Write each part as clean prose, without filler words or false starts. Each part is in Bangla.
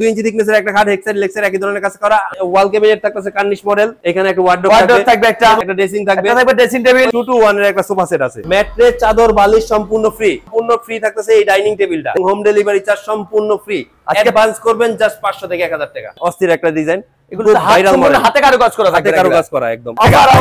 2 ইঞ্চি থিকনেসের একটা খাট, হেড সাইড লেগ সাইড একই ধরনের কাজ করা। ওয়াল ক্যাবিনেট থাকতেছে কার্নিশ মডেল। এখানে একটা ওয়ার্ডরোব থাকবে, একটা ড্রেসিং থাকবে, ড্রেসিং টেবিল, 2 to 1 এর একটা সোফা সেট আছে। ম্যাট্রেস, চাদর, বালিশ সম্পূর্ণ ফ্রি। সম্পূর্ণ ফ্রি থাকতেছে এই ডাইনিং টেবিলটা। হোম ডেলিভারি চার্জ সম্পূর্ণ ফ্রি। অ্যাডভান্স করবেন জাস্ট 500 থেকে 1000 টাকা। অস্থির একটা ডিজাইন। এগুলো হাতে কারুকাজ করা, হাতে কারুকাজ করা একদম।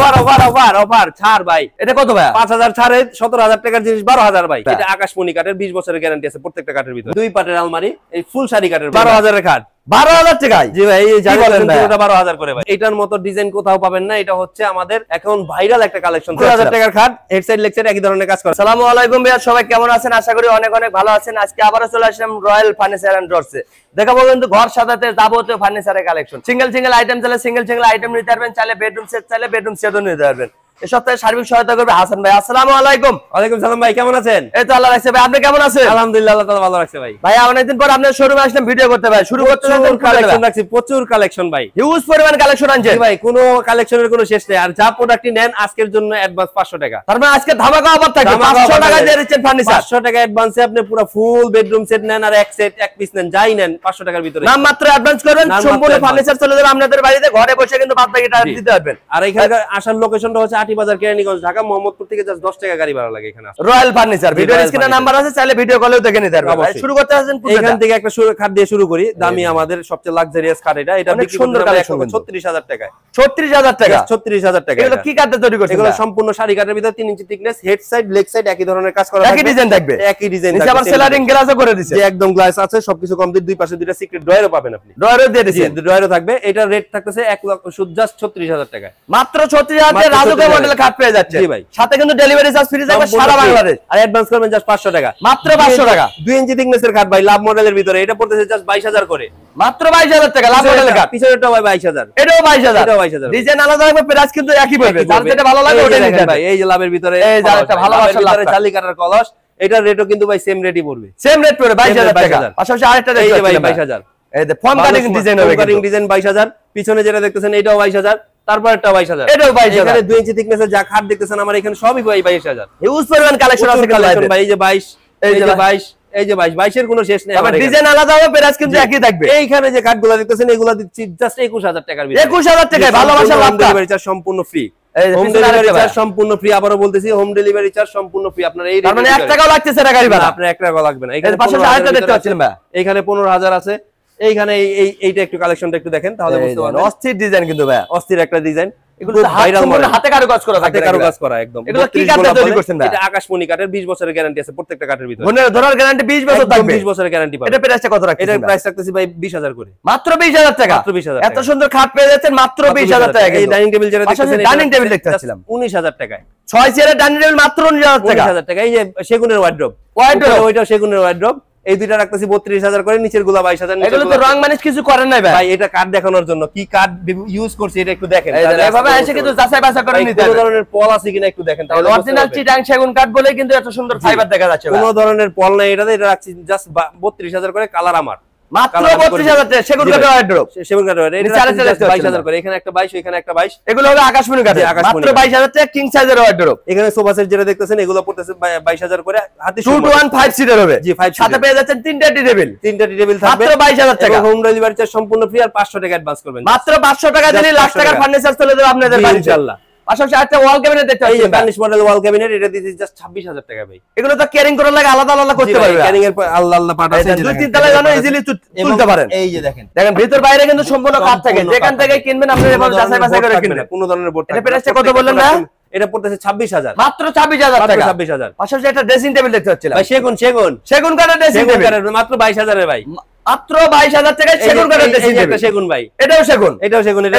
অফার ছাড় ভাই। এটা কত ভাই? 5000 ছাড়ে 17000 টাকার জিনিস 12000 ভাই। এটা আকাশমণি কাঠের 20 বছরের গ্যারান্টি আছে প্রত্যেকটা কাঠের ভিতরে। 2 পাটের আলমারি, এই ফুল শাড়ি কাঠের 12000 এর খাট। 12000 টাকায়? জি ভাই, এই জায়গা পুরোটা 12000 করে ভাই। এটার মতো ডিজাইন কোথাও পাবেন না। এটা হচ্ছে আমাদের এখন ভাইরাল একটা কালেকশন। 2000 টাকার খাট, হেড সাইড লেগ সাইড একই ধরনের কাজ করে। আসসালামু আলাইকুম ভাইয়া, সবাই কেমন আছেন? আশা করি অনেক অনেক ভালো আছেন। আজকে আবারো চলে আসলাম রয়্যাল ফার্নিচার এন্ড ডোরসে। দেখাবো কিন্তু ঘর সাজাতে যাবতীয় ফার্নিচারের কালেকশন। সিঙ্গেল আইটেম চাইলে সিঙ্গেল আইটেম নিতে পারবেন, চাইলে বেডরুম সেট চাইলে বেডরুম সেটও নিতে পারবেন। এই সপ্তাহে সার্বিক সহায়তা করবে হাসান ভাই। আসসালামু আলাইকুম। ওয়ালাইকুম সালাম ভাই, কেমন আছেন? এই তো আল্লাহ রাখছে ভাই, আপনি কেমন আছেন? আলহামদুলিল্লাহ, আল্লাহ তাআলা ভালো রাখছে ভাই। ভাই অনেকদিন পর আপনার শোরুমে আসলাম ভিডিও করতে ভাই। শুরু করতে কালেকশন রাখছি, প্রচুর কালেকশন ভাই, হিউজ পরিমাণ কালেকশন আনছেন ভাই। কোনো কালেকশনের কোনো শেষ নেই। আর যা প্রোডাক্টই নেন আজকের জন্য অ্যাডভান্স 500 টাকা। তার মানে আজকে ধামাকা অফার থাকবে। 500 টাকা দিয়ে দিচ্ছেন ফার্নিচার। 500 টাকা অ্যাডভান্সে আপনি পুরো ফুল বেডরুম সেট নেন আর এক সেট এক পিস নেন, যাই নেন 500 টাকার ভিতরে। নাম মাত্র অ্যাডভান্স করবেন, সম্পূর্ণ ফার্নিচার চলে যাবে আপনাদের বাড়িতে। ঘরে বসে কিন্তু বাদ বাকি টাকা দিতে পারবেন। আর এখানে আসার লোকেশনটা হচ্ছে আটি বাজার, কেরানীগঞ্জ, ঢাকা মোহাম্মদপুর থেকে জাস্ট 10 টাকা গাড়ি ভাড়া লাগে এখানে। রয়্যাল ফার্নিচার ভিডিও স্ক্রিনে নাম্বার আছে, চাইলে ভিডিও কলেও দেখে নিতে পারবেন। ভাই শুরু করতে আছেন এখান থেকে একটা খাট দিয়ে শুরু করি। দামি আমাদের সবচেয়ে লাক্সারিয়াস খাট এটা। এটা অনেক সুন্দর কালেকশন। 36000 টাকা। 36000 টাকা? 36000 টাকা। এগুলো কি কাঠে তৈরি করছেন? এগুলো সম্পূর্ণ শাড়ি কাঠের ভিতরে 3 inch thickness, head side leg side একই ধরনের কাজ করা, একই ডিজাইন থাকবে, একই ডিজাইন থাকবে। নিচে আবার সেলারিং গ্লাসও করে দিয়েছে। যে একদম গ্লাস আছে, সবকিছু কমপ্লিট। দুই পাশে দুইটা সিক্রেট ড্রয়ারও পাবেন আপনি। ড্রয়ারও দিয়ে দিয়েছেন? ড্রয়ারও থাকবে। এটা রেট থাকতেছে 1 লক্ষ জাস্ট 36000 টাকা। মাত্র 36000 এর রাজুকে মডেল খাট পেয়ে যাচ্ছে। জি ভাই, সাথে কিন্তু ডেলিভারি চার্জ ফ্রি থাকবে সারা বাংলাদেশ। আর অ্যাডভান্স করবেন জাস্ট 500 টাকা। মাত্র 500 টাকা। 2 ইঞ্চি থিকনেসের খাট ভাই, লাভ মডেলের ভিতরে। এটা পড়তেছে জাস্ট 22000 করে। মাত্র 22000 টাকা লাভ মডেলের খাট। পিছনেরটা ভাই 22000। এটাও 22000। এটাও 22000। ডিজাইন আলাদা হবে, প্রাইস কিন্তু একই পড়বে। যার যেটা ভালো লাগে ওটাই নিতে ভাই। এই যে লাভের ভিতরে, এই যে একটা ভালোবাসার লাভ জালি কাটার কলস, এটার রেটও কিন্তু ভাই সেম রেটই পড়বে। সেম রেট পড়বে 22000 টাকা। পাশাপাশি আরেকটা এই যে ভাই 22000। এই যে ফর্ম কাটিং ডিজাইন হবে, কাটিং ডিজাইন 22000। পিছনে যেটা দেখতেছেন এটাও 22000। তারপর একটা 22000। এটাও 22000। এখানে 2 ইঞ্চি থিকনেসের যা খাট দেখতেছেন আমার এখানে সবই ভাই 22000। হিউজ পরিমাণ কালেকশন আছে ভাই। এই যে 22, এই যে 22, এই যে 22 এর কোনো শেষ নেই। আবার ডিজাইন আলাদা হবে, প্রাইস কিন্তু একই থাকবে। এইখানে যে কাঠগুলো দেখতেছেন এগুলা দিচ্ছি জাস্ট 21000 টাকার ভিতরে। 21000 টাকায় ভালোবাসা লাভ। ডেলিভারি চার্জ সম্পূর্ণ ফ্রি। হোম ডেলিভারি চার্জ সম্পূর্ণ ফ্রি। আবারো বলতেছি, হোম ডেলিভারি চার্জ সম্পূর্ণ ফ্রি। আপনার এই তার মানে 1 টাকাও লাগতেছে না গাড়ি ভাড়া? আপনার 1 টাকাও লাগবে না। এখানে পাশে আরেকটা দেখতে পাচ্ছেন ভাই, এখানে 15000 আছে। এইখানে এইটা একটু কালেকশনটা একটু দেখেন তাহলে বুঝতে পারবেন। অস্থির ডিজাইন কিন্তু ভাই, অস্থির একটা ডিজাইন। এগুলো হাতে কারুকাজ করা, হাতে কারুকাজ করা একদম। এগুলো কি কাঠে তৈরি করছেন ভাই? এটা আকাশমণি কাঠের 20 বছরের গ্যারান্টি আছে প্রত্যেকটা কাঠের ভিতরে। মনে ধরার গ্যারান্টি 20 বছর থাকবে। 20 বছরের গ্যারান্টি পাবেন। এটা প্রাইসটা কত রাখছেন? এটার প্রাইস রাখতেছি ভাই 20000 করে। মাত্র 20000 টাকা। মাত্র 20000। এত সুন্দর খাট পেয়ে যাচ্ছেন মাত্র 20000 টাকা। এই ডাইনিং টেবিল যেটা দেখতেছেন, ডাইনিং টেবিল দেখতেছিলাম 19000 টাকায়। 6 চেয়ারের ডাইনিং টেবিল মাত্র 19000 টাকা। 19000 টাকা। এই যে সেগুনের ওয়ার্ডরোব, ওইটাও সেগুনের ওয়ার্ডরোব। এই দুইটা রাখতেছি 32000 করে, নিচের গুলা 22000। এগুলো তো রং মানিশ কিছু করেন নাই ভাই। ভাই এটা কাঠ দেখানোর জন্য কি কাঠ ইউজ করছি এটা একটু দেখেন। এভাবে এসে কিন্তু যাচাই বাছাই করে নিতে হবে। কোন ধরনের পল আছে কিনা একটু দেখেন তাহলে। অরিজিনাল চিটাং সেগুন কাঠ বলে কিন্তু এত সুন্দর ফাইবার দেখা যাচ্ছে। কোন ধরনের পল নাই এটাতে। এটা রাখছি জাস্ট 32000 করে। কালার আমার মাত্র 32000 টাকা। সেগুন কাঠের ওয়ার্ডরোব, সেগুন কাঠের ওয়ার্ডরোব। এটা 22000 করে। এখানে একটা 22, এখানে একটা 22। এগুলো হলো আকাশমণি কাঠের। মাত্র 22000 টাকা কিং সাইজের ওয়ার্ডরোব। এখানে সোফা সেট যেটা দেখতেছেন এগুলো পড়তেছে 22000 করে। হাতি 2 to 1 5 সিটার হবে। জি 5 সাথে পেয়ে যাচ্ছেন 3টা টি টেবিল। 3টা টি টেবিল থাকবে মাত্র 22000 টাকা। হোম ডেলিভারি চার্জ সম্পূর্ণ ফ্রি। আর 500 টাকা অ্যাডভান্স করবেন। মাত্র 500 টাকা দিলে লাখ টাকার ফার্নিচার চলে যাবে আপনাদের বাড়িতে ইনশাআল্লাহ। পাশাপাশি একটা ওয়াল ক্যাবিনেট দেখতে পাচ্ছেন। এই যে কার্নিশ মডেল ওয়াল ক্যাবিনেট, এটা দিতেছি জাস্ট 26000 টাকা ভাই। এগুলো তো কেয়ারিং করার লাগে আলাদা আলাদা করতে পারবে। কেয়ারিং এর আল্লাহ আল্লাহ পাট আছে। 2-3 তলায় জানো ইজিলি তুলতে পারেন। এই যে দেখেন, দেখেন ভিতর বাইরে কিন্তু সম্পূর্ণ কাঠ থাকে। যেখান থেকে কিনবেন আপনারা এভাবে যাচাই বাছাই করে কিনবেন। কোনো ধরনের বোর্ড থাকবে এটা প্রাইসটা কত বললেন না? এটা পড়তেছে 26000। মাত্র 26000 টাকা। 26000। পাশাপাশি একটা ড্রেসিং টেবিল দেখতে পাচ্ছিলাম ভাই। সেগুন কাঠের ড্রেসিং টেবিল মাত্র 22000 এর ভাই। মাত্র 22000 টাকায় সেগুন কাঠের ড্রেসিং টেবিল। সেগুন ভাই। এটাও সেগুন। এটা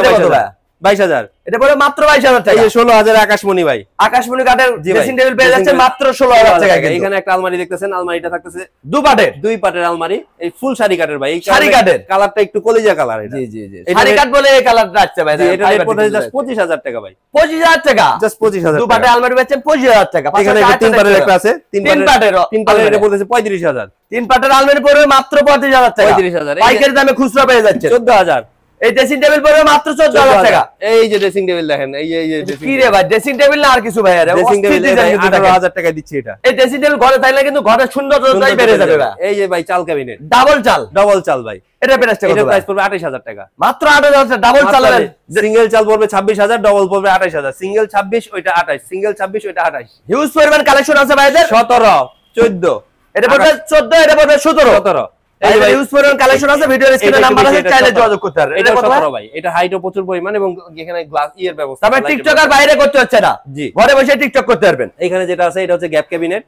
22000। এটা পড়ে মাত্র 22000 টাকা। এই 16000 আকাশমণি ভাই। আকাশমণি কাঠের ড্রেসিং টেবিল পেয়ে যাচ্ছেন মাত্র 16000 টাকা। এখানে একটা আলমারি দেখতেছেন, আলমারিটা থাকতেছে 2 পাটের আলমারি। এই ফুল শাড়ি কাঠের ভাই। এই শাড়ি কাঠের কালারটা একটু কলিজা কালার। এটা জি শাড়ি কাঠ বলে এই কালারটা আসছে ভাই। এটা রেট পড়তেছে জাস্ট 25000 টাকা ভাই। 25000 টাকা। জাস্ট 25000 2 পাটের আলমারি পাচ্ছেন 25000 টাকা। এখানে 3 পাটের একটা আছে। 3 পাটের এটা পড়তেছে 35000। 3 পাটের আলমারি পড়বে মাত্র 35000 টাকা। 35000 পাইকারি দামে খুচরা পেয়ে যাচ্ছে 14000। এই ড্রেসিং টেবিল পড়বে মাত্র 14000 টাকা। এই যে ড্রেসিং টেবিল দেখেন, এই কি রে ভাই, ড্রেসিং টেবিল না আর কিছু ভাই? আরে ড্রেসিং টেবিল 18000 টাকা দিচ্ছি এটা। এই ড্রেসিং টেবিল ঘরে থাকলে কিন্তু ঘরের সৌন্দর্যটাই বেড়ে যাবে ভাই। এই যে ভাই চাল ক্যাবিনেট, ডাবল চাল ভাই। এটা প্রাইসটা কত? এটা প্রাইস পড়বে 28000 টাকা। মাত্র 28000 টাকা ডাবল চালের। সিঙ্গেল চাল পড়বে 26000, ডাবল পড়বে 28000। সিঙ্গেল 26, ওইটা 28, সিঙ্গেল 26, ওইটা 28। হিউজ পরিমাণ কালেকশন আছে ভাইদের। 17, 14, এটা পড়বে 14, এটা পড়বে 17। এই ভাই হিউজ পরিমাণ কালেকশন আছে, ভিডিওর স্ক্রিনে নাম্বার আছে, চাইলে যোগাযোগ করতে পারেন। এটা 17 ভাই, এটা হাইটও প্রচুর পরিমাণ এবং এখানে গ্লাস ইয়ের ব্যবস্থা। তবে টিকটকার বাইরে করতে হচ্ছে না, জি ঘরে বসে টিকটক করতে পারবেন। এখানে যেটা আছে এটা হচ্ছে গ্যাপ ক্যাবিনেট,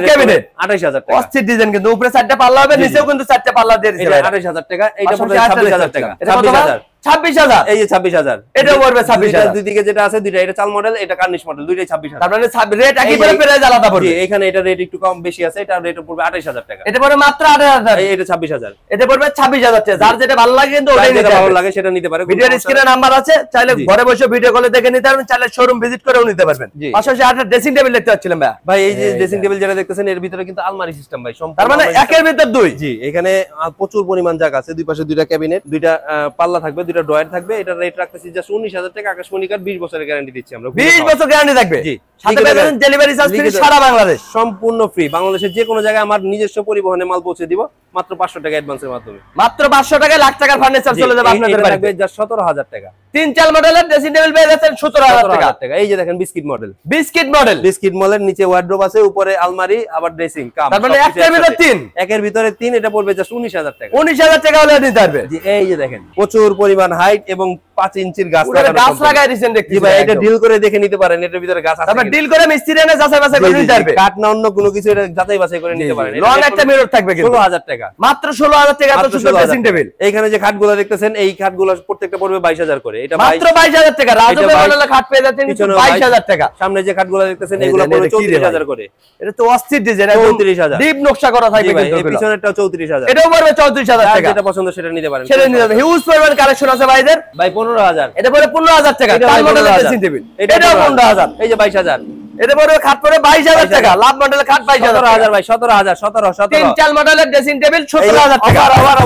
28000 টাকা। অস্থির ডিজাইন, কিন্তু উপরে 4টা পাল্লা হবে, নিচেও কিন্তু 4টা পাল্লা দিয়ে দিয়েছে। এটা 28000 টাকা। এটা পড়বে 26000 টাকা। 26000, 26000। এই যে 26000, এটাও পড়বে 26000। দুই দিকে যেটা আছে দুইটা, এটা চাল মডেল, এটা কার্নিশ মডেল, দুইটাই 26000। তার মানে রেট একেবারে প্রাইস আলাদা পড়বে। এখানে এটা রেট একটু কম বেশি আছে, এটা রেট পড়বে 28000 টাকা। এটা পড়বে মাত্র 28000। এটা 26000। এটা পড়বে 26000 টাকা। যার যেটা ভালো লাগে কিন্তু ওটাই নিতে ভালো লাগে সেটা নিতে পারে। ভিডিওর স্ক্রিনে নাম্বার আছে, চাইলে ঘরে বসে ভিডিও কলে দেখে নিতে পারবেন, চাইলে শোরুম ভিজিট করেও নিতে পারবেন। পাশাপাশি একটা ড্রেসিং টেবিল দেখতে পাচ্ছিলাম ভাই। এই যে ড্রেসিং টেবিল যেটা দেখতেছেন এর ভিতরে কিন্তু আলমারি সিস্টেম ভাই, তার মানে একের ভিতর দুই। জি, এখানে প্রচুর পরিমাণ জায়গা আছে, দুই পাশে দুইটা ক্যাবিনেট, দুইটা পাল্লা থাকবে, দুইটা ড্রয়ার থাকবে। এটা রেট রাখতেছি জাস্ট 19000 টাকা। আকাশমণি কার্ড 20 বছরের গ্যারান্টি দিচ্ছি আমরা। 20 বছর গ্যারান্টি থাকবে। জি, সাথে পাবেন ডেলিভারি চার্জ ফ্রি সারা বাংলাদেশ, সম্পূর্ণ ফ্রি। বাংলাদেশের যে কোনো জায়গায় আমার নিজস্ব পরিবহনে মাল পৌঁছে দিব মাত্র 500 টাকা অ্যাডভান্সের মাধ্যমে। মাত্র 500 টাকায় লাখ টাকার ফার্নিচার চলে যাবে আপনাদের বাড়িতে। লাগবে জাস্ট 17000 টাকা। 3 মডেলের ড্রেসিং টেবিল পেয়ে যাচ্ছেন 17000 টাকা। এই যে দেখেন বিস্কিট মডেল, বিস্কিট মডেল, নিচে ওয়ার্ড্রোব আছে, উপরে আলমারি, আবার ড্রেসিং কাম। তার মানে একের ভিতর তিন। একের ভিতরে তিন। এটা পড়বে জাস্ট 19000 টাকা। 19000 টাকা হলে নিতে পারবে। জি, এই যে দেখেন প্রচুর পরিমাণ হাইট এবং 5 ইঞ্চির গাছ লাগাই দিয়েছেন দেখতে। জি ভাই, এটা ডিল করে দেখে নিতে পারেন, এটার ভিতরে গাছ আছে। তারপর ডিল করে মিস্ত্রি এনে যাচাই বাছাই করে নিতে পারবে। কাট না অন্য কোনো কিছু, এটা যাচাই বাছাই করে নিতে পারেন। লং একটা মিরর থাকবে কিন্তু 16000 টাকা। মাত্র 16000 টাকা এত সুন্দর ড্রেসিং টেবিল। এইখানে যে খাটগুলো দেখতেছেন, এই খাটগুলো প্রত্যেকটা পড়বে 22000 করে। এটা মাত্র 22000 টাকা। রাজবে মডেলের খাট পেয়ে যাচ্ছেন 22000 টাকা। সামনে যে খাটগুলো দেখতেছেন এগুলো পড়বে 34000 করে। এটা তো অস্থির ডিজাইন, 34000 ডিপ নকশা করা থাকবে কিন্তু। এই পিছনেরটাও 34000। এটাও পড়বে 34000 টাকা। যেটা পছন্দ সেটা নিতে পারেন। সেটা নিতে পারবেন। হিউজ পরিমাণ কালেকশন আছে ভাইদের। ভাই 15000। এটা পড়বে 15000 টাকা। কাল মডেলের ড্রেসিং টেবিল, এটাও 15000। এই যে 22000। এটা পড়বে খাট পড়বে 22000 টাকা। লাভ মডেলের খাট 22000 ভাই। 17000 তিন মডেলের ড্রেসিং টেবিল 17000 টাকা।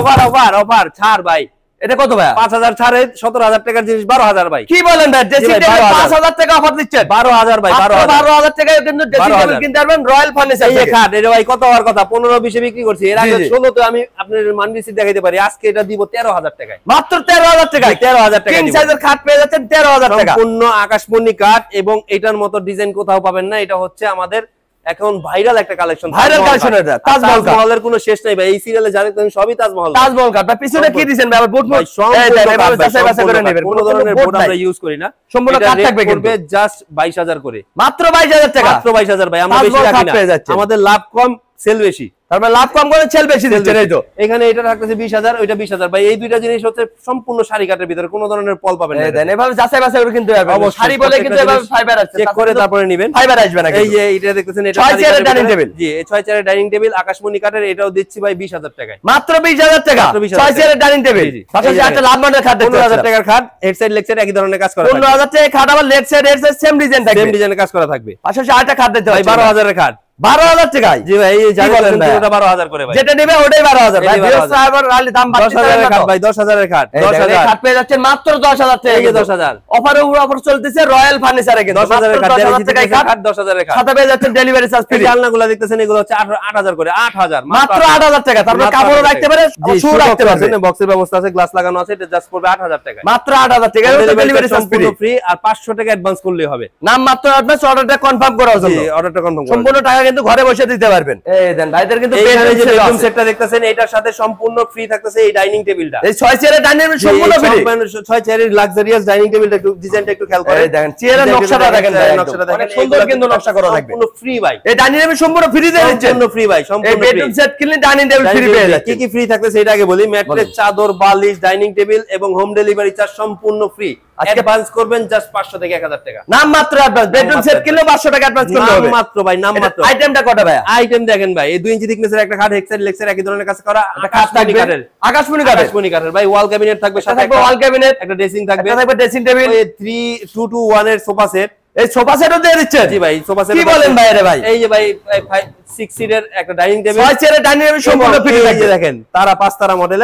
অফার ছাড় ভাই। এটা কত ভাই? 5000 ছাড়ে 17000 টাকার জিনিস 12000 ভাই। কি বলেন ভাই? ড্রেসিং টেবিল 5000 টাকা অফার দিচ্ছেন। 12000 ভাই। 12000 টাকায় কিন্তু ড্রেসিং টেবিল কিনতে পারবেন রয়্যাল ফার্নিচার থেকে। এই খাট এটা ভাই কত হওয়ার কথা? 15-20 এ বিক্রি করছি। এর আগে 16 তে আমি আপনাদের মান্ডি সিট দেখাইতে পারি। আজকে এটা দিব 13000 টাকায়। মাত্র 13000 টাকায় 13000 টাকা। কিং সাইজের খাট পেয়ে যাচ্ছেন 13000 টাকা। সম্পূর্ণ আকাশমণি কাঠ এবং এটার মতো ডিজাইন কোথাও পাবেন না। এটা হচ্ছে আমাদের এখন ভাইরাল একটা কালেকশন। ভাইরাল কালেকশন এটা তাজমহলের কোনো শেষ নাই ভাই। এই সিরিয়ালে যারা দেখেন সবই তাজমহল কাট। ভাই পিছনে কি দিবেন ভাই? আবার বুট ভাই যাচাই বাছাই করে নেবেন। কোনো ধরনের বোর্ড আমরা ইউজ করি না। সম্পূর্ণ কাট থাকবে কিন্তু। জাস্ট 22000 করে। মাত্র 22000 টাকা। মাত্র 22000 ভাই। আমরা বেশি রাখি না। আমাদের লাভ কম, সেল বেশি। তার মানে লাভ কম করে সেল বেশি দিচ্ছেন। এই তো এখানে এটা রাখতেছে 20000, ওইটা 20000 ভাই। এই দুইটা জিনিস হচ্ছে সম্পূর্ণ শাড়ি কাটের ভিতরে, কোনো ধরনের পল পাবেন না। দেন এভাবে যাচাই বাছাই করে কিনতে পারবেন। শাড়ি বলে কিন্তু এভাবে ফাইবার আছে, চেক করে তারপরে নেবেন। ফাইবার আসবে না। এই যে এটা দেখতেছেন, এটা 6 চেয়ারের ডাইনিং টেবিল। জি, এই 6 চেয়ারের ডাইনিং টেবিল আকাশমণি কাঠের। এটাও দিচ্ছি ভাই 20000 টাকায়। মাত্র 20000 টাকা। 6 চেয়ারের ডাইনিং টেবিল। পাশাপাশি একটা লাভ মডেল খাট দেখতে 15000 টাকার খাট, হেড সাইড লেগ সাইড একই ধরনের কাজ করা থাকবে। 15000 টাকা খাট, আবার leg side head side same design থাকবে। সেম ডিজাইনের কাজ করা থাকবে। পাশাপাশি আরেকটা খাট দেখতে ভাই 12000 এর খাট। 12000 টাকায়। জি ভাই, এই যে বলেন পুরোটা 12000 করে ভাই। যেটা নেবে ওটাই 12000 ভাই। বিএসআইবার আলি দাম 10000 এর খাট ভাই। 10000 এর খাট। 10000 খাট পেয়ে যাচ্ছেন মাত্র 10000 টাকা। এই যে 10000 অফারের উপর অফার চলতেছে রয়্যাল ফার্নিচারে কিন্তু। 10000 এর খাট। 10000 টাকায় খাট, 10000 এর খাট। সাথে পেয়ে যাচ্ছেন ডেলিভারি চার্জ ফ্রি। জানলাগুলো দেখতেছেন এগুলো হচ্ছে 8000 করে। 8000 মাত্র 8000 টাকা। তারপর কাপড় রাখতে পারে, শু রাখতে পারবেন। বক্সের ব্যবস্থা আছে, গ্লাস লাগানো আছে। এটা জাস্ট পড়বে 8000 টাকা। মাত্র 8000 টাকা। Delivery charge free. আর 500 টাকা অ্যাডভান্স করলেই হবে। নাম মাত্র অ্যাডভান্স, অর্ডারটা কনফার্ম করার জন্য। জি, অর্ডারটা কনফার্ম করুন। সম্পূর্ণ টাকা কিন্তু ঘরে বসে দিতে পারবেন। এই দেন ভাইদের কিন্তু বেডরুম সেটটা দেখতেছেন, এটার সাথে সম্পূর্ণ ফ্রি থাকতেছে এই ডাইনিং টেবিলটা। এই 6 চেয়ারের ডাইনিং টেবিল সম্পূর্ণ ফ্রি। 6 চেয়ারের লাক্সারিয়াস ডাইনিং টেবিলটা একটু ডিজাইনটা একটু খেয়াল করেন। এই দেখেন চেয়ারের নকশাটা দেখেন ভাই। নকশাটা দেখেন, অনেক সুন্দর কিন্তু নকশা করা থাকবে। সম্পূর্ণ ফ্রি ভাই। এই ডাইনিং টেবিল সম্পূর্ণ ফ্রি দিয়ে দিচ্ছেন। সম্পূর্ণ ফ্রি ভাই, সম্পূর্ণ ফ্রি। এই বেডরুম সেট কিনলে ডাইনিং টেবিল ফ্রি পেয়ে যাচ্ছেন। কি কি ফ্রি থাকতেছে এটা আগে বলি। ম্যাট্রেস, চাদর, বালিশ, ডাইনিং টেবিল এবং হোম ডেলিভারি চার্জ সম্পূর্ণ ফ্রি। অ্যাডভান্স করবেন জাস্ট 500 থেকে 1000 টাকা। নাম মাত্র অ্যাডভান্স। বেডরুম সেট কিনলে 500 টাকা অ্যাডভান্স করতে হবে। নাম মাত্র ভাই, নাম মাত্র। আইটেমটা কত ভাই? আইটেম দেখেন ভাই, এই 2 ইঞ্চি থিকনেসের একটা খাট, হেড সাইড লেগ সাইড একই ধরনের কাজ করা। একটা খাট থাকবে আকাশমণি কাঠের। আকাশমণি কাঠের ভাই। ওয়াল ক্যাবিনেট থাকবে, সাথে একটা ওয়াল ক্যাবিনেট, একটা ড্রেসিং থাকবে, একটা থাকবে ড্রেসিং টেবিল। এই 2-to-1 এর সোফা সেট। এই সোফা সেটও দিয়ে দিচ্ছেন? জি ভাই, সোফা সেট। কি বলেন ভাই? রে ভাই, এই যে ভাই 6 সিটের একটা ডাইনিং টেবিল। 6 চেয়ারের ডাইনিং টেবিল সম্পূর্ণ ফ্রি। এই যে দেখেন তারা 5 তারা মডেলের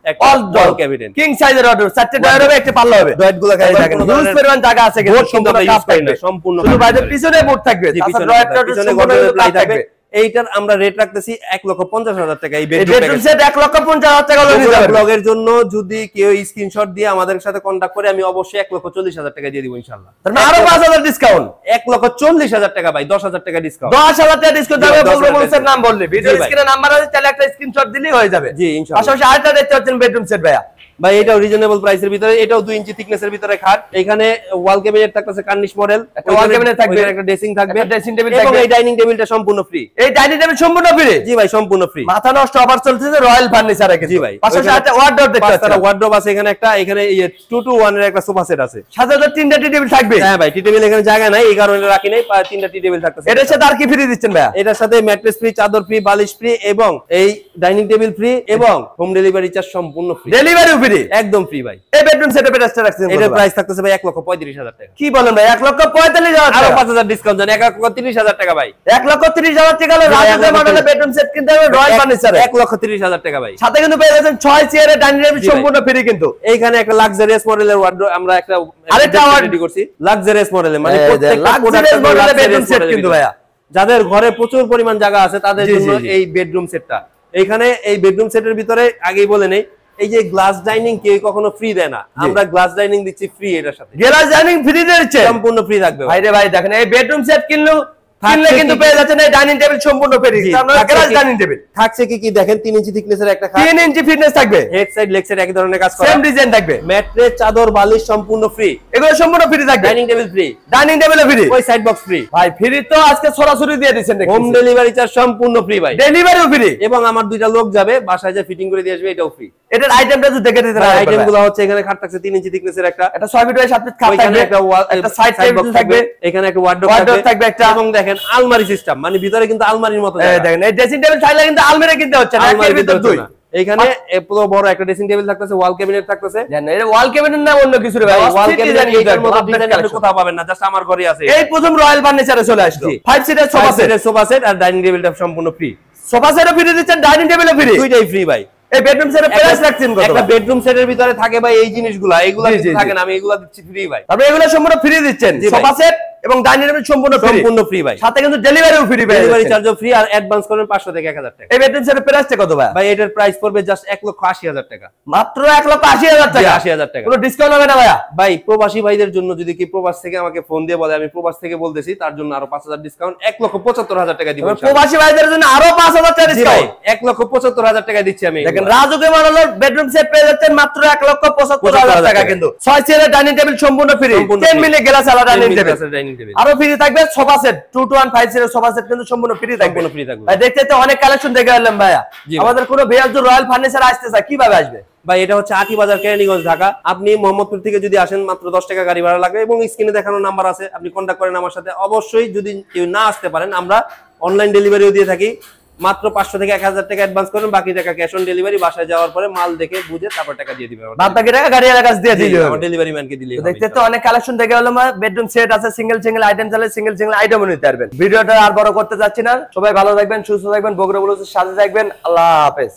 অল ডোর ক্যাবিনেট কিং সাইজের অর্ডার, চারটে ডয়ার হবে, একটা পাল্লা হবে, ডয়ারগুলো হিউজ পরিমাণ জায়গা আছে কিন্তু সম্পূর্ণ কাজ থাকবে, সম্পূর্ণ শুধু বাইরে পিছনে বোর্ড থাকবে, তাছাড়া ডয়ারটা সম্পূর্ণ প্লাই থাকবে। এইটার আমরা রেট রাখতেছি 1,50,000 টাকা। এই বেডরুম সেট 1,50,000 টাকা নিতে পারবেন। ব্লগের জন্য যদি কেউ স্ক্রিনশট দিয়ে আমাদের সাথে কন্টাক্ট করে, আমি অবশ্যই 1,40,000 টাকা দিয়ে দিব ইনশাআল্লাহ। তার মানে আরো 5,000 ডিসকাউন্ট, 1,40,000 টাকা ভাই, 10,000 টাকা ডিসকাউন্ট, 10,000 টাকা ডিসকাউন্ট হবে। বলবেন নাম বললে ভিডিও স্ক্রিনে নাম্বার আছে, তাহলে একটা স্ক্রিনশট দিলেই হয়ে যাবে। জি ইনশাআল্লাহ। পাশাপাশি আরেকটা দেখতে পাচ্ছেন বেডরুম সেট ভাইয়া, ভাই এটাও রিজনেবল প্রাইসের ভিতরে, এটাও 2 ইঞ্চি থিকনেসের ভিতরে খাট। এখানে ওয়াল ক্যাবিনেট থাকতেছে কার্নিশ মডেল, একটা ওয়াল ক্যাবিনেট থাকবে, একটা ড্রেসিং থাকবে, একটা ড্রেসিং টেবিল এবং থাকবে, এই ডাইনিং টেবিলটা সম্পূর্ণ ফ্রি। এই ডাইনিং টেবিল সম্পূর্ণ ফ্রি? জি ভাই সম্পূর্ণ ফ্রি। মাথা নষ্ট অফার চলতেছে রয়্যাল ফার্নিচারে কিন্তু। জি ভাই। পাশাপাশি একটা ওয়ার্ডরোব দেখতে পাচ্ছেন, পাঁচটা ওয়ার্ডরোব আছে এখানে, একটা এখানে 2 to 1 এর একটা সোফা সেট আছে, সাথে তো 3টা টি টেবিল থাকবে। হ্যাঁ ভাই, টি টেবিল এখানে জায়গা নাই, এই কারণে রাখি নাই, 3টা টি টেবিল থাকতেছে। এটার সাথে আর কি ফ্রি দিচ্ছেন ভাইয়া? এটার সাথে ম্যাট্রেস ফ্রি, চাদর ফ্রি, বালিশ ফ্রি, এবং এই ডাইনিং টেবিল ফ্রি, এবং হোম ডেলিভারি চার্জ সম্পূর্ণ ফ্রি। ডেলিভারি ফ্রি, একদম ফ্রি ভাই। এই বেডরুম সেটে প্রাইসটা রাখছেন, এটার প্রাইস থাকতেছে ভাই 1,35,000 টাকা। কি বলেন ভাই? 1,45,000 আরো টাকা, 5,000 ডিসকাউন্ট জানেন, 1,30,000 টাকা ভাই। 1,30,000 টাকা হলে রাজুকের মডেলের বেডরুম সেট কিনতে হবে রয়্যাল ফার্নিচারে, 1,30,000 টাকা ভাই। সাথে কিন্তু পেয়ে যাচ্ছেন 6 চেয়ারের ডাইনিং টেবিল সম্পূর্ণ ফ্রি কিন্তু। এইখানে একটা লাক্সারিয়াস মডেলের ওয়ার্ডরোব আমরা একটা আরেকটা রেডি করছি, লাক্সারিয়াস মডেলের, মানে প্রত্যেকটা লাক্সারিয়াস মডেলের বেডরুম সেট কিন্তু ভাইয়া। যাদের ঘরে প্রচুর পরিমাণ জায়গা আছে তাদের জন্য এই বেডরুম সেটটা। এইখানে এই বেডরুম সেটের ভিতরে আগেই বলে নেই, এই যে গ্লাস ডাইনিং কেউ কখনো ফ্রি দেয় না, আমরা গ্লাস ডাইনিং দিচ্ছি ফ্রি। এটার সাথে গ্লাস ডাইনিং ফ্রি দিচ্ছে, সম্পূর্ণ ফ্রি থাকবে ভাই রে ভাই। দেখেন এই বেডরুম সেট কিনলে কিন্তু পেয়ে যাচ্ছেন এই ডাইনিং টেবিল সম্পূর্ণ ফ্রি, আপনারা গ্লাস ডাইনিং টেবিল থাকছে কি দেখেন, 3 ইঞ্চি থিকনেসের একটা খাট, 3 ইঞ্চি ফিটনেস থাকবে, হেড সাইড লেগ সাইড একই ধরনের কাজ করা, সেম ডিজাইন থাকবে, ম্যাট্রেস চাদর বালিশ সম্পূর্ণ ফ্রি, এগুলো সম্পূর্ণ ফ্রি থাকবে, dining table free, dining table free, ওই সাইড বক্স ফ্রি ভাই। ফ্রি তো আজকে সরাসরি দিয়ে দিবেন, হোম ডেলিভারি চার্জ সম্পূর্ণ ফ্রি ভাই, ডেলিভারিও ফ্রি, এবং আমার 2টা লোক যাবে বাসায় যা ফিটিং করে দিয়ে আসবে, এটাও ফ্রি। এটার আইটেমটা যদি দেখে দিতে পারেন, আইটেমগুলো হচ্ছে এখানে খাট থাকছে 3 ইঞ্চি থিকনেসের একটা 6 ফিট বাই 7 ফিট খাট থাকবে, একটা সাইড টেবিল থাকবে, এখানে একটা ওয়ার্ডরোব থাকবে একটা, এবং দেখেন আলমারি সিস্টেম, মানে ভিতরে কিন্তু আলমারির মতো জায়গা। দেখেন এই ড্রেসিং টেবিল চাইলে কিন্তু আলমারি কিনতে হচ্ছে না, এর ভিতর দুই। এখানে পুরো বড় একটা ড্রেসিং টেবিল থাকতেছে, ওয়াল ক্যাবিনেট থাকতেছে। জানেন এর ওয়াল ক্যাবিনেট না অন্য কিছু রে ভাই, ওয়াল ক্যাবিনেট এটার মতো ডিজাইন আপনি কোথাও পাবেন না, জাস্ট আমার ঘরে আছে। এই প্রথম রয়্যাল ফার্নিচারে চলে আসলো 5 সিটের সোফা সেট আর ডাইনিং টেবিলটা সম্পূর্ণ ফ্রি। সোফা সেটও ফ্রি দিচ্ছেন, ডাইনিং টেবিলও ফ্রি, দুইটাই ফ্রি ভাই। এই বেডরুম সেটের প্রাইস রাখছেন কত? একটা বেডরুম সেটের ভিতরে থাকে ভাই এই জিনিসগুলা, এগুলা থাকে না, আমি এগুলা দিচ্ছি ফ্রি ভাই। আপনি এগুলো সম্পূর্ণ ফ্রি দিচ্ছেন, সোফা সেট এবং ডাইনিং টেবিল সম্পূর্ণ ফ্রি ভাই, সাথে কিন্তু ডেলিভারিও ফ্রি ভাই, ডেলিভারি চার্জও ফ্রি, আর অ্যাডভান্স করবেন 500 থেকে 1000 টাকা। এই বেডরুম সেটের প্রাইসটা কত ভাই? ভাই এটার প্রাইস পড়বে জাস্ট 1,80,000 টাকা, মাত্র 1,80,000 টাকা, 80,000 টাকা। কোনো ডিসকাউন্ট হবে না ভাইয়া? ভাই প্রবাসী ভাইদের জন্য যদি কি প্রবাস থেকে আমাকে ফোন দিয়ে বলে আমি প্রবাস থেকে বলতেছি, তার জন্য আরো 5,000 ডিসকাউন্ট, 1,75,000 টাকা দিব। প্রবাসী ভাইদের জন্য আরো 5,000 টাকা ডিসকাউন্ট, 1,75,000 টাকা দিচ্ছি আমি। দেখেন রাজুকে মডেলের বেডরুম সেট পেয়ে যাচ্ছেন মাত্র 1,75,000 টাকা কিন্তু। 6 চেয়ারের ডাইনিং টেবিল সম্পূর্ণ ফ্রি, 10 মিলি গ্লাস আলা ডাইনিং টেবিল, আরো ফ্রি থাকবে সোফা সেট 2 to 1 5 সিটের সোফা সেট কিন্তু সম্পূর্ণ ফ্রি থাকবে। ভাই দেখতে তো অনেক কালেকশন দেখে এলাম ভাইয়া। আমাদের কোনো ভিউয়ার যদি রয়্যাল ফার্নিচার আসতে চায় কিভাবে আসবে? ভাই এটা হচ্ছে আটি বাজার কেরানীগঞ্জ ঢাকা। আপনি মোহাম্মদপুর থেকে যদি আসেন মাত্র 10 টাকা গাড়ি ভাড়া লাগবে, এবং স্ক্রিনে দেখানো নাম্বার আছে, আপনি কন্টাক্ট করেন আমার সাথে। অবশ্যই যদি কেউ না আসতে পারেন আমরা অনলাইন ডেলিভারিও দিয়ে থাকি, মাত্র 500 থেকে 1000 টাকা অ্যাডভান্স করেন, বাকি টাকা ক্যাশ অন ডেলিভারি, বাসায় যাওয়ার পরে মাল দেখে বুঝে তারপর টাকা দিয়ে দিবেন, বাকি টাকা গাড়ি এর কাছে দিয়ে দিবেন, আমার ডেলিভারি ম্যানকে দিলে। দেখতে তো অনেক কালেকশন দেখে এলাম, বেডরুম সেট আছে, সিঙ্গেল আইটেম চাইলে সিঙ্গেল আইটেম নিতে পারবেন। ভিডিওটা আর বড় করতে যাচ্ছি না, সবাই ভালো থাকবেন, সুস্থ থাকবেন, বগুড়া ব্লগের সাথে থাকবেন। আল্লাহ হাফেজ।